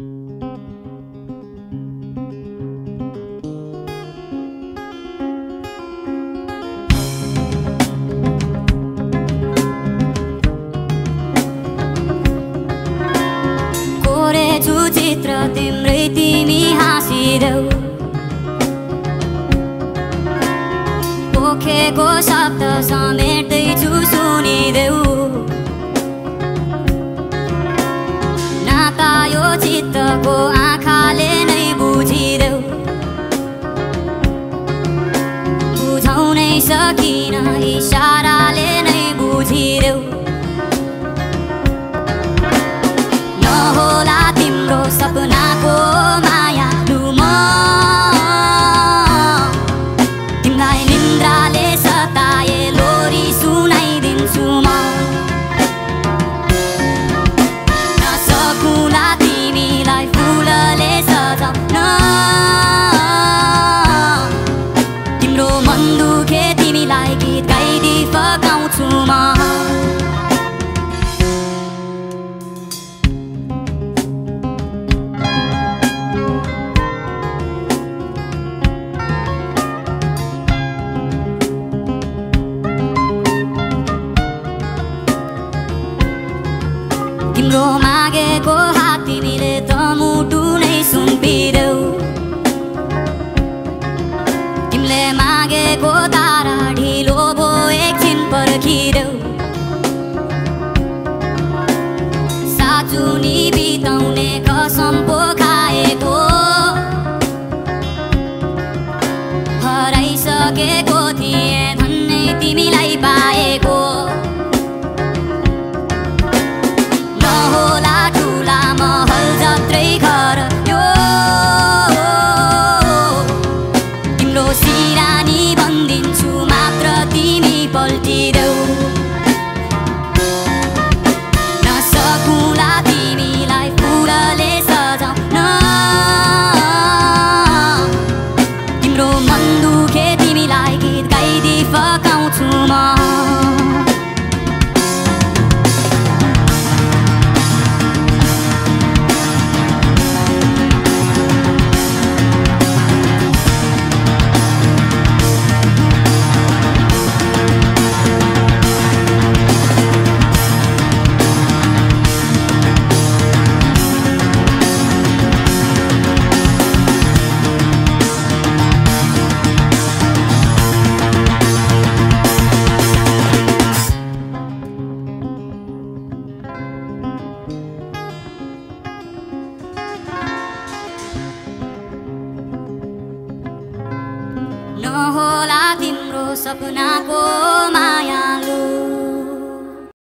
चित्र तिम्रै तिमी हाँसिदेऊ पोखेको शब्द समेट्दैछु सुनिदेऊ नाता यो चित्तको आँखाले नै बुझिदेऊ बुझाउनै सकिन इशाराले नै बुझिदेऊ नहोला तिम्रो सपनाको माया लुम तिमीलाई निन्द्राले सताए लोरी सुनाइदिन्छु म नसकुला तिमीलाई फुलले सजाउन तिम्रो मन दुखे तिमीलाई गीत गाइदी फकाउँछु म तिम्रो मागेको हात तिमीले त मुटु नै सुम्पिदेऊ तिमीले मागेको तारा ढिलो भो एकछिन पर्खिदेऊ साँचो नि बिताउने कसम पो खाएको हराइसकेको थिएँ धन्नै तिमीलाई पाएको होला ठुला महल जत्रै घर यो तिम्रो सिरानी भनिदिन्छु मात्र तिमी पल्टिदेऊ नसकुला तिमीलाई फुलले सजाउन तिम्रो मन दुखे तिमीलाई गीत गाइदी फकाउँछु म नहोला तिम्रो सपनाको